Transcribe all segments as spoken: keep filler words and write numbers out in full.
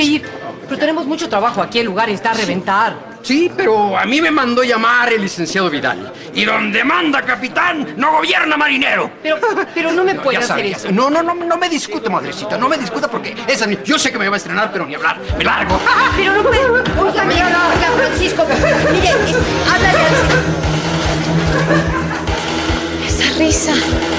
que ir. Pero tenemos mucho trabajo aquí, el lugar está a reventar. Sí, pero a mí me mandó llamar el licenciado Vidal. Y donde manda capitán, no gobierna marinero. Pero, pero no me puede ya hacer sabe, eso. No, no, no, no me discuta, madrecita. No me discuta porque esa ni... Yo sé que me va a estrenar, pero ni hablar. Me largo. Pero no puede... Oiga, mira, oiga, Francisco. Mire, es... háblale al... Esa risa.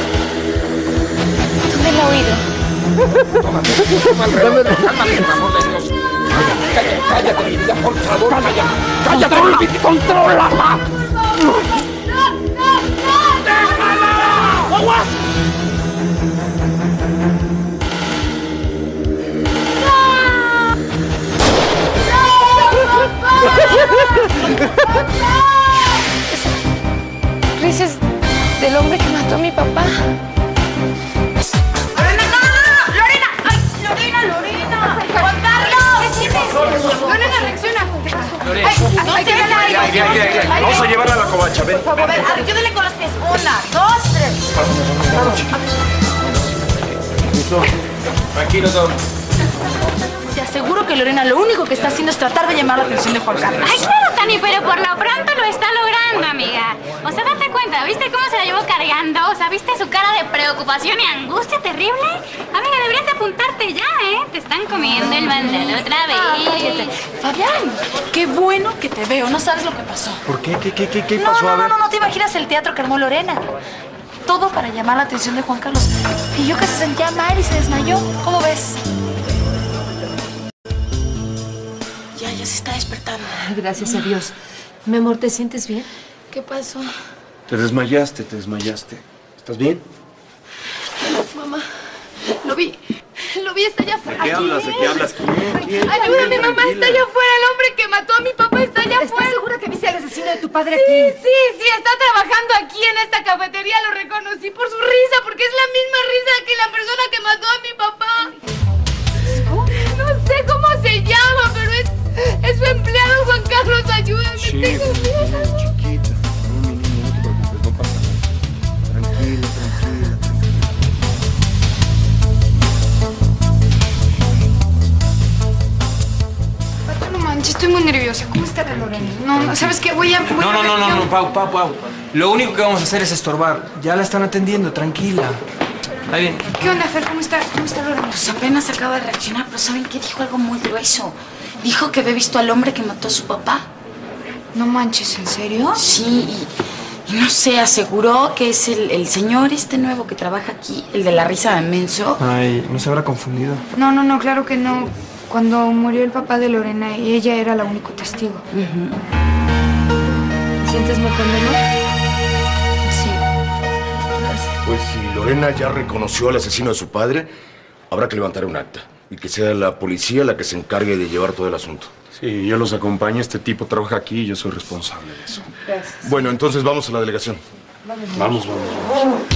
¿Dónde la he oído? Tómate, tómate, cálmate, por amor de Dios. Cállate, cállate, mi vida, por favor, cállate. Cállate, mi vida, contrólala. ¡No, no, no! ¡Déjala! ¡Aguas! Risas del hombre que mató a mi papá. ¡Lorena, no, no, no! ¡Lorena! ¡Ay, Lorena, Lorena! ¡Juan Carlos! ¡Lorena, reacciona! Lorena. ¡Ay, ay, ay, ay, ay, Ahí, ahí, ahí, ahí. Vamos a llevarla a la covacha, ven. Por favor, ven, ayúdale con los pies. Una, dos, tres. Tranquilo, Don. Te aseguro que Lorena lo único que está haciendo es tratar de llamar la atención de Juan Carlos. Ay, claro, Tani, pero por lo pronto lo está logrando, amiga. O sea, date cuenta, ¿viste cómo se la llevó cargando? O sea, ¿viste su cara de preocupación y angustia terrible? Amiga, deberías de apuntarte ya, ¿eh? Te están comiendo el mandado otra vez. Cállate. Fabián, qué bueno que te veo. No sabes lo que pasó. ¿Por qué? ¿Qué, qué, qué, qué No, pasó? no, A ver. no, no, no te imaginas el teatro que armó Lorena. Todo para llamar la atención de Juan Carlos. Y yo que se sentía mal y se desmayó. ¿Cómo ves? Ya, ya se está despertando. Gracias a Dios. Mi amor, ¿te sientes bien? ¿Qué pasó? Te desmayaste, te desmayaste. ¿Estás bien? Mamá, lo vi. Lo vi, está allá afuera. ¿De qué hablas? ¿De qué hablas? ¿Quién? ¿Quién? Ayúdame, mamá, está allá afuera. El hombre que mató a mi papá está allá afuera. ¿Estás segura que viste al asesino de tu padre Sí, aquí? sí, sí, está trabajando aquí en esta cafetería. Lo reconocí por su risa, porque es la misma risa que la persona que mató a mi papá. No sé cómo se llama, pero es, es su empleado, Juan Carlos. Ayúdame, Sí, tengo miedo. chiquita. No, mi niña, no te preocupes, no pasa nada. Tranquila, tranquila, tranquila. Pato, no manches, estoy muy nerviosa. ¿Cómo está la Lorena? No, no, ¿sabes qué? Voy a... Voy No, a no, no, no, yo- no, Pau, Pau, Pau. Lo único que vamos a hacer es estorbar. Ya la están atendiendo, tranquila. Ahí viene. ¿Qué onda, Fer? ¿Cómo está, cómo está Lorena? Pues apenas acaba de reaccionar, pero ¿saben qué? Dijo algo muy grueso. Dijo que había visto al hombre que mató a su papá. No manches, ¿en serio? Sí, y, y no sé, aseguró que es el, el señor este nuevo que trabaja aquí, el de la risa de menso. Ay, no se habrá confundido. No, no, no, claro que no. Cuando murió el papá de Lorena, ella era la único testigo. ¿Te sientes mejor, mi amor? Sí. Pues si Lorena ya reconoció al asesino de su padre, habrá que levantar un acta. Y que sea la policía la que se encargue de llevar todo el asunto. Sí, yo los acompaño. Este tipo trabaja aquí y yo soy responsable de eso. Bueno, entonces vamos a la delegación. Vamos, vamos, vamos.